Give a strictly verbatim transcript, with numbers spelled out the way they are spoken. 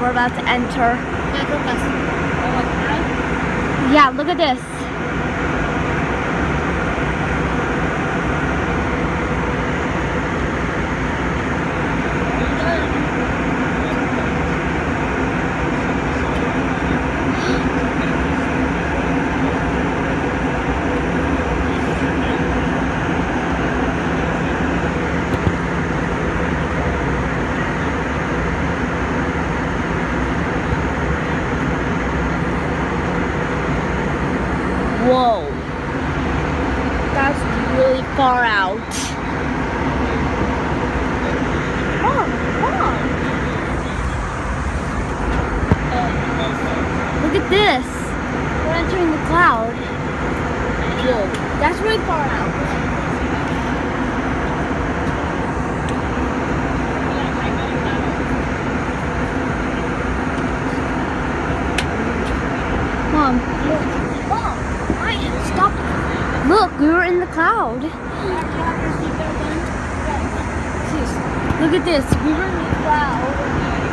we're about to enter. Yeah, look us. Yeah, look at this. Whoa, that's really far out. Mom, Mom, look at this. We're entering the cloud. Whoa, that's really far out. Mom, look. Mom. Stop. Look, we were in the cloud. Look at this. We were in the cloud.